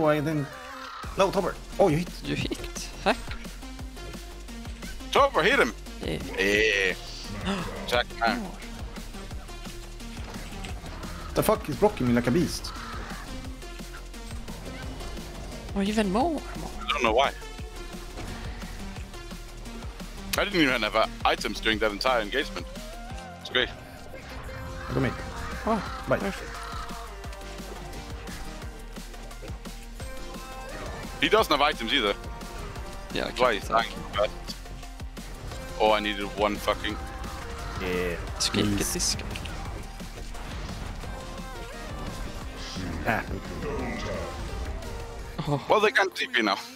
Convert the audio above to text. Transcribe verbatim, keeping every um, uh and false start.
Oh, I didn't. No, Tobber. Oh, you hit. You hit. Heck. Tobber, hit him. Yeah. Yeah. Jack man. The fuck is blocking me like a beast? Oh, even more. I don't know why. I didn't even have uh, items during that entire engagement. It's great. Go me. Oh, bye. Perfect. He doesn't have items either. Yeah, That's why he's dying. But... Oh, I needed one fucking... Yeah. Skill, get this guy. Ah. Oh. Well, they can't T P now.